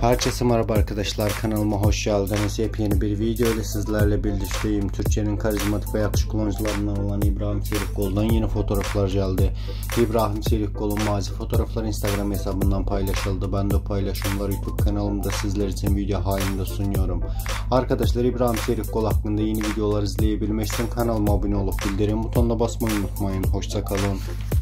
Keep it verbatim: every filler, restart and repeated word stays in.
Herkese merhaba arkadaşlar, kanalıma hoş geldiniz. Yepyeni bir video ile sizlerle birlikteyim. Türkiye'nin karizmatik ve yakışıklı oyuncularından olan İbrahim Çelikkol'dan yeni fotoğraflar geldi. İbrahim Çelikkol'un mazi fotoğrafları Instagram hesabından paylaşıldı. Ben de paylaşımları YouTube kanalımda sizler için video halinde sunuyorum. Arkadaşlar, İbrahim Çelikkol hakkında yeni videolar izleyebilmek için kanalıma abone olup bildirim butonuna basmayı unutmayın. Hoşça kalın.